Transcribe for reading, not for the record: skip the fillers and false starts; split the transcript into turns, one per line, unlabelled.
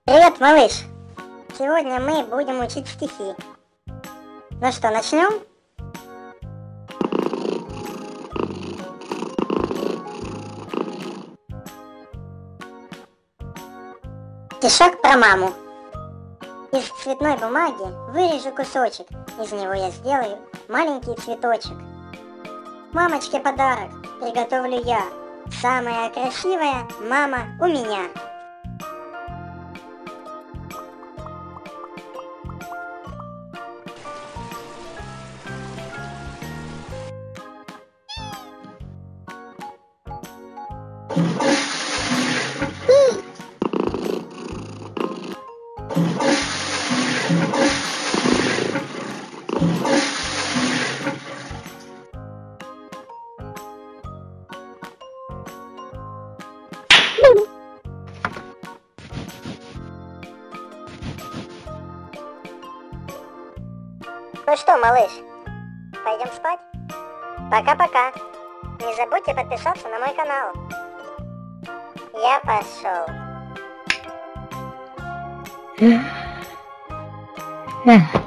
Привет, малыш! Сегодня мы будем учить стихи. Ну что, начнем? Стишок про маму. Из цветной бумаги вырежу кусочек, из него я сделаю маленький цветочек. Мамочке подарок приготовлю я, самая красивая мама у меня. Ну что, малыш, пойдем спать? Пока-пока. Не забудьте подписаться на мой канал. Я пошел.